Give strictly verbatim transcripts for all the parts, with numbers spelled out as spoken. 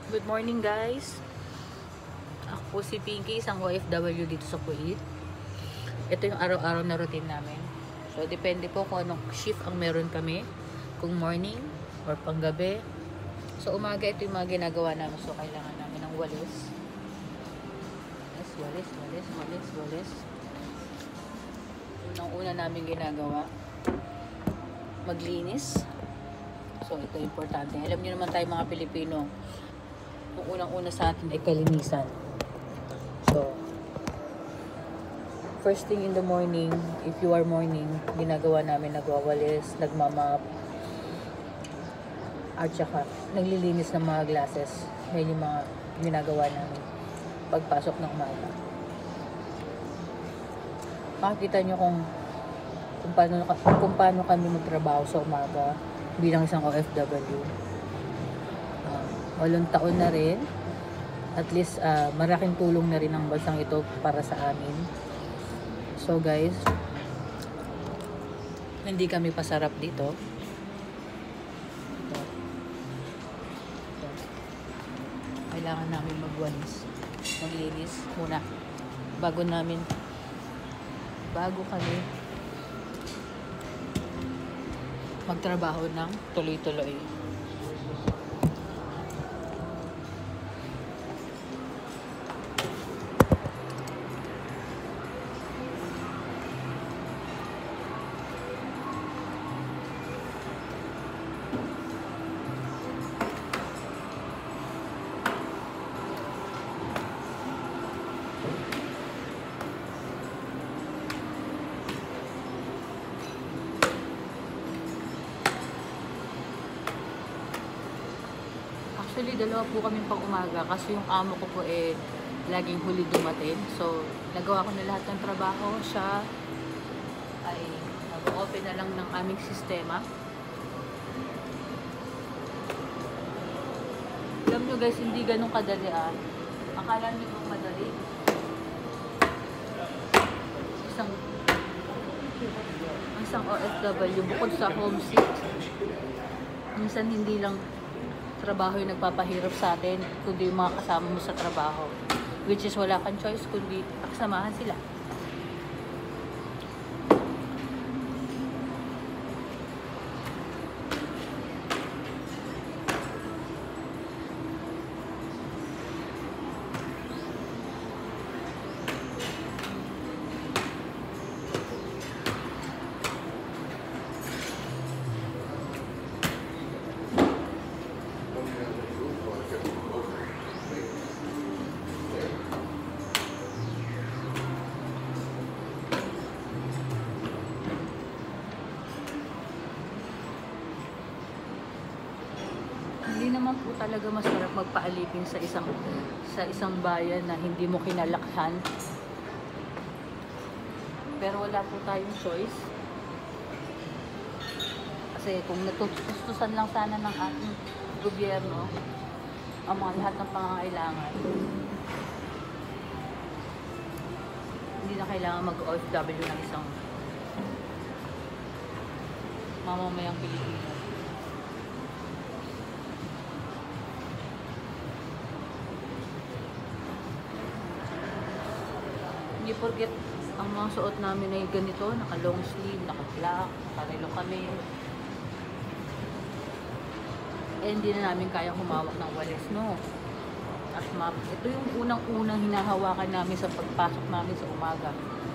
Good morning guys. Ako po si Pinky, isang O F W dito sa Kuwait. Ito yung araw-araw na routine namin. So depende po kung anong shift ang meron kami. Kung morning or panggabi. So umaga ito yung mga ginagawa namin. So kailangan namin ng walis. Yes, walis, walis, walis, walis. Unang una namin ginagawa, maglinis. So ito importante. Alam niyo naman tayo mga Pilipino, ang unang-una sa atin ay kalinisan. So, first thing in the morning, if you are morning, ginagawa namin nagwawalis, nagmamap, at saka naglilinis ng mga glasses. Yan yung mga ginagawa namin pagpasok ng umaga. Makikita nyo kung kung paano, kung paano kami magtrabaho sa umaga bilang isang O F W. Walong taon na rin. At least, uh, malaking tulong na rin ang bansang ito para sa amin. So guys, hindi kami pasarap dito. Ito. Ito. Kailangan namin magwalis. Maglinis muna. Bago namin, bago kami magtrabaho ng tuloy-tuloy. Actually, dalawa po kami pang umaga kasi yung amo ko po eh laging huli dumating. So, nagawa ko na lahat ng trabaho. Siya ay nag-open na lang ng aming sistema. Alam nyo guys, hindi ganun kadali ah. Akala nyo kung madali. Isang isang O F W bukod sa homesick, minsan hindi lang trabaho yung nagpapahirap sa atin, kundi yung mga kasama mo sa trabaho. Which is wala kang choice kundi pagsamahan sila. Hindi naman po talaga masarap magpaalipin sa isang sa isang bayan na hindi mo kinalakhan. Pero wala po tayong choice. Kasi kung natutustusan lang sana ng ating gobyerno ang mga lahat ng pangangailangan, hindi na kailangan mag-O F W ng isang mamamayang Pilipino. Hindi porket ang mga suot namin ay ganito, naka long sleeve, naka black, naka kami. Eh, hindi na namin kaya humawak ng walis, no? At map, ito yung unang-unang hinahawakan namin sa pagpasok namin sa umaga.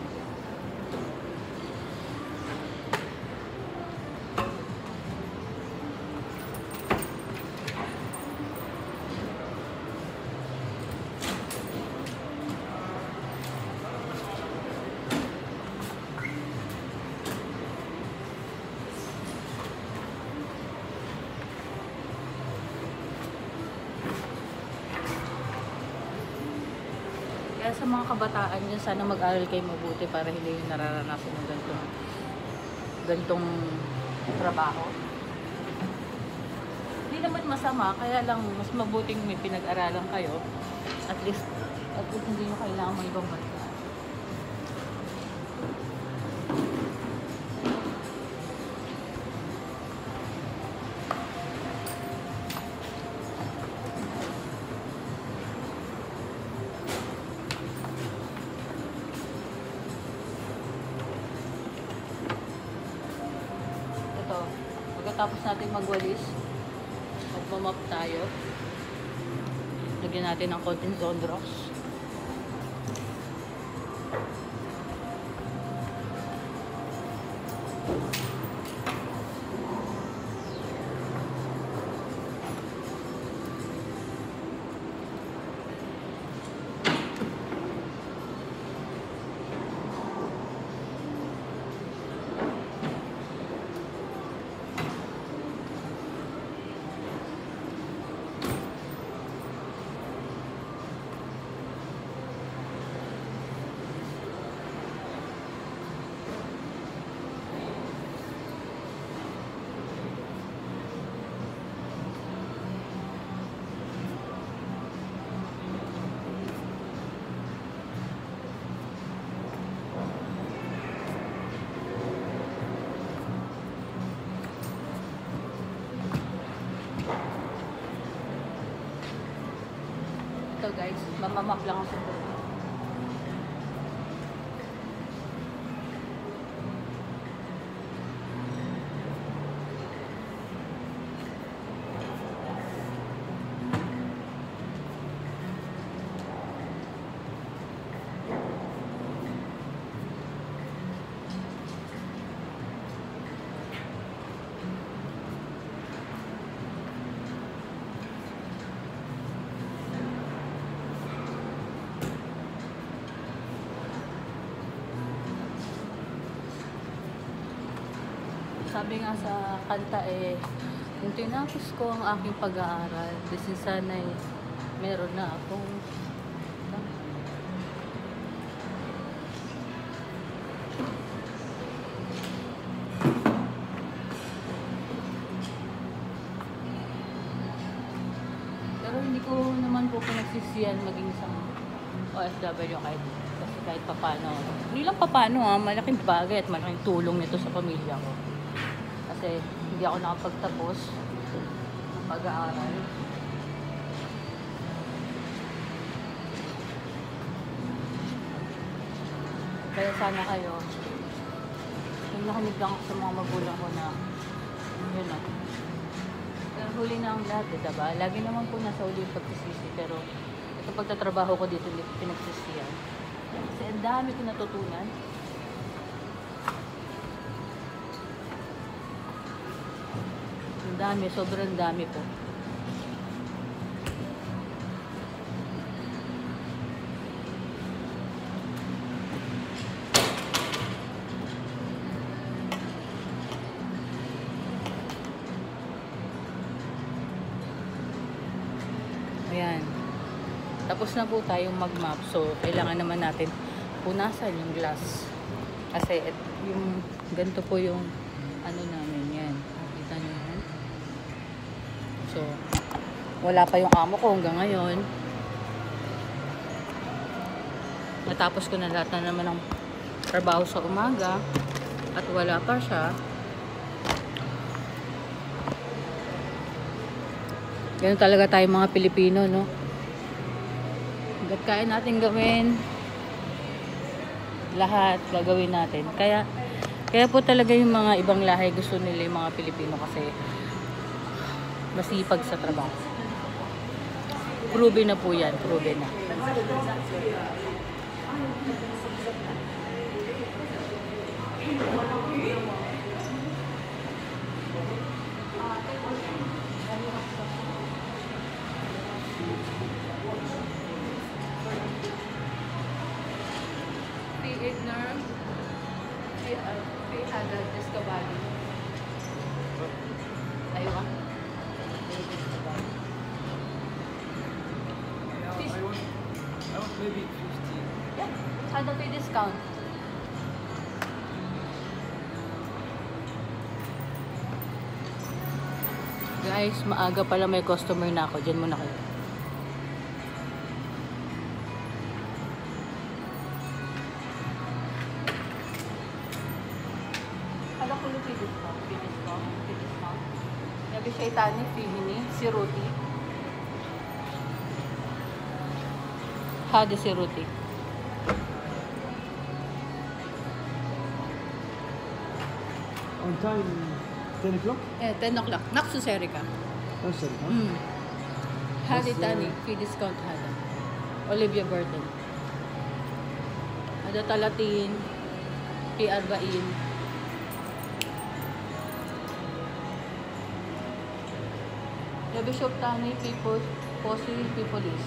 Kaya sa mga kabataan nyo, sana mag-aral kayo mabuti para hindi nyo nararanasan ng ganitong, ganitong trabaho. Hindi naman masama, kaya lang mas mabuting may pinag-aralan kayo. At least, at least hindi nyo kailangan may ibang bansa. pagkatapos natin magwalis, magmamap tayo. Lagyan natin ng konting Zonrox. Ito guys, mamamap lang ako. Sabi nga sa kanta eh, kung tinapos ko ang aking pag-aaral, kasi sana eh, meron na akong pero hindi ko naman po pinagsisiyan maging isang O F W kahit, kasi kahit papano. Hindi lang papano ha, malaking bagay at malaking tulong nito sa pamilya ko. Kasi hindi ako nakapagtapos ng pag-aaral. Kaya sana kayo, yung nakinig lang ako sa mga magulang ko na, yun o. Pero huli na ang lahat, eh, diba? Lagi naman po nasa huli yung pagkisisi, pero ito pagtatrabaho ko dito, hindi ko pinagsisiyan. Kasi ang dami ko natutunan. Ang dami, sobrang dami po. Ayan. Tapos na po tayong mag-map. So, kailangan naman natin punasan yung glass. Kasi et, yung ganito po yung ano namin yan. Nakita nyo yan? So, wala pa yung amo ko hanggang ngayon. Natapos ko na lahat na naman ng trabaho sa umaga. At wala pa siya. Ganun talaga tayo mga Pilipino, no? Hanggat kaya natin gawin, lahat gagawin natin. Kaya, kaya po talaga yung mga ibang lahi gusto nila yung mga Pilipino kasi masipag sa trabaho. Proven na po yan, proven na. Igner, we had a Discovery. Ayaw ka? Yeah, I want, I want maybe fifty. Yeah, had a discount. Guys, maaga pala may customer na ako. Diyan muna kayo. Hala ko yung discount. Discount. Discount. Nabi siya itani, fihini, si Ruti. Hadi si Ruti. On time. ten o'clock? Eh, ten o'clock. Naksuseri ka. Oh, sorry. Huh? Mm. Hari Mas, Tani, uh, free discount hada. Olivia Burton. Ada Talatin, P Arbain. Ya Bishop Tani, people, Posi, People's.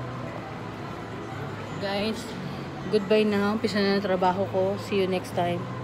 Guys, goodbye na. Umpisa na ng trabaho ko. See you next time.